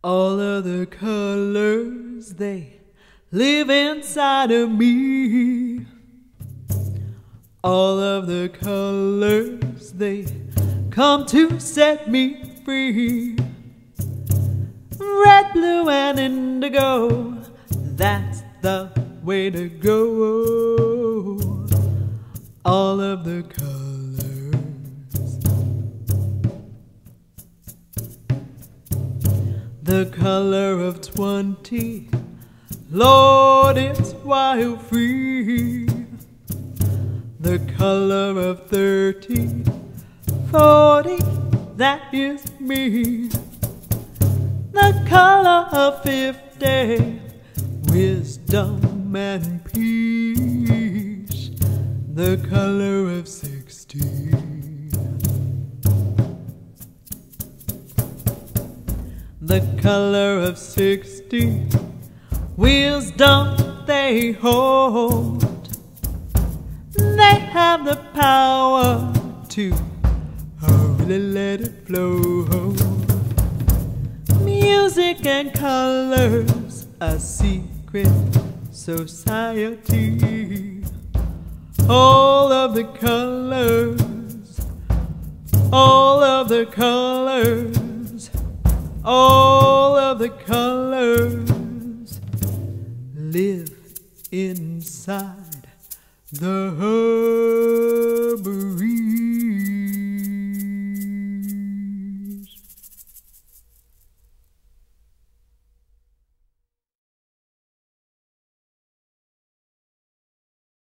All of the colors, they live inside of me. All of the colors, they come to set me free. Red, blue, and indigo, that's the way to go. All of the colors. The color of 20, Lord, it's wild free. The color of 30, 40, that is me. The color of 50, wisdom and peace. The color of 60, the color of 60, wisdom they hold. They have the power to really let it flow. Music and colors, a secret society. All of the colors, all of the colors, all of the colors live inside the